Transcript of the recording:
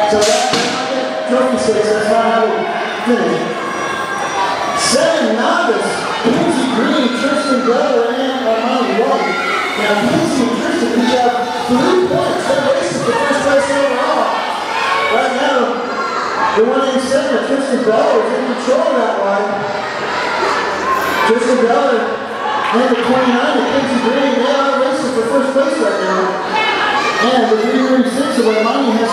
So that trophy stakes, that's how we finish. 7 novice, Lindsey Green, Tristan Glover, and Armani White. Now Lindsey and Tristan each have 3 points. They're racing for first place overall. Right now, the 187, Tristan Glover is in control of that line. Tristan Glover and the 29, Lindsey Green, they are racing for first place right now. And the 336 of Armani